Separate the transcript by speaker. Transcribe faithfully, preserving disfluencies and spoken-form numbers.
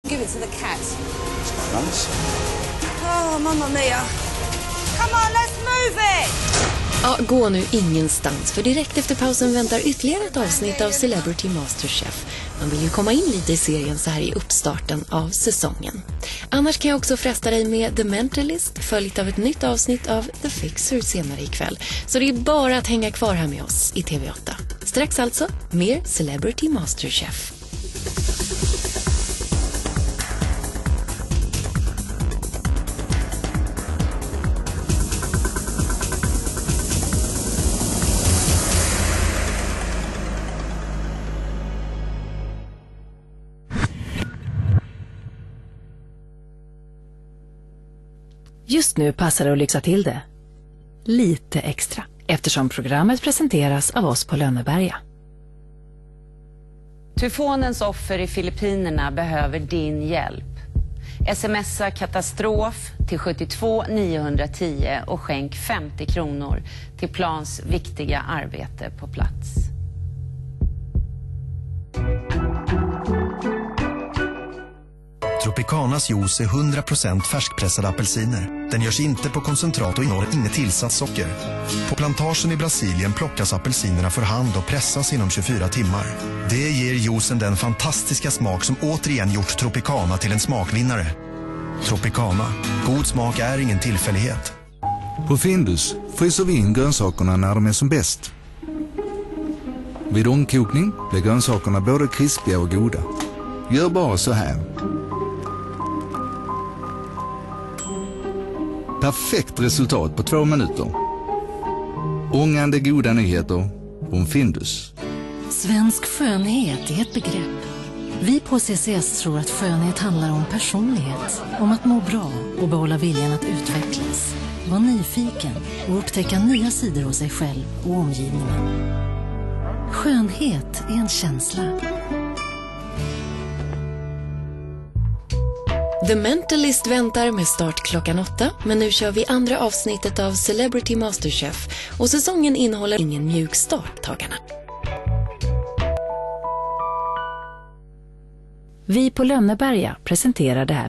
Speaker 1: Give it to the cat.
Speaker 2: Nice.
Speaker 1: Oh, mamma mia. Come on, let's move it!
Speaker 3: Ja, gå nu ingenstans, för direkt efter pausen väntar ytterligare ett avsnitt av Celebrity Masterchef. Man vill ju komma in lite i serien så här i uppstarten av säsongen. Annars kan jag också fresta dig med The Mentalist, följt av ett nytt avsnitt av The Fixer senare ikväll. Så det är bara att hänga kvar här med oss i T V åtta. Strax alltså, mer Celebrity Masterchef.
Speaker 4: Just nu passar det att lyxa till det. Lite extra, eftersom programmet presenteras av oss på Lönneberga.
Speaker 5: Tyfonens offer i Filippinerna behöver din hjälp. Smsa katastrof till sjuttiotvå niohundratio och skänk femtio kronor till Plans viktiga arbete på plats.
Speaker 6: Tropicanas juice är hundra procent färskpressade apelsiner. Den görs inte på koncentrat och innehåller inget tillsatt socker. På plantagen i Brasilien plockas apelsinerna för hand och pressas inom tjugofyra timmar. Det ger juicen den fantastiska smak som återigen gjort Tropicana till en smakvinnare. Tropicana. God smak är ingen tillfällighet.
Speaker 7: På Findus fryser vi in grönsakerna när de är som bäst. Vid omkokning blir grönsakerna både krispiga och goda. Gör bara så här. Perfekt resultat på två minuter. Ångande goda nyheter från Findus.
Speaker 8: Svensk skönhet är ett begrepp. Vi på C C S tror att skönhet handlar om personlighet, om att må bra och behålla viljan att utvecklas. Var nyfiken och upptäcka nya sidor hos sig själv och omgivningen. Skönhet är en känsla.
Speaker 3: The Mentalist väntar med start klockan åtta, men nu kör vi andra avsnittet av Celebrity Masterchef och säsongen innehåller ingen mjuk start, tagarna.
Speaker 4: Vi på Lönneberga presenterar det här